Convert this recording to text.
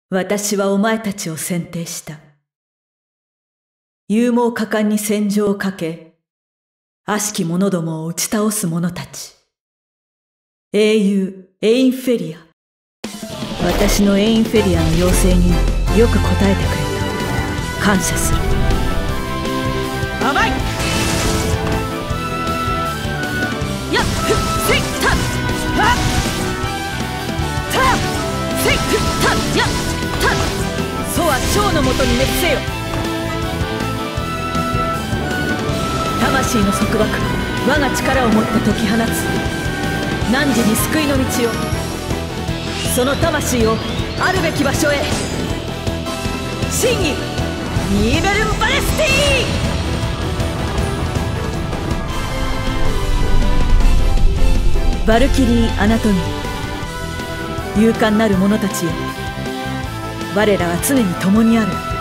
私はお前たちを選定した。勇猛果敢に戦場をかけ、悪しき者どもを打ち倒す者たち。英雄エインフェリア。私のエインフェリアの要請によく応えてくれた。感謝する。甘い。やっふせいたはったせいたやった楚は趙のもとに滅せよ。魂の束縛、我が力をもって解き放つ。汝に救いの道を。その魂をあるべき場所へ。真意ニーベルン・バレスティバルキリー・アナトミー。勇敢なる者たちよ、我らは常に共にある。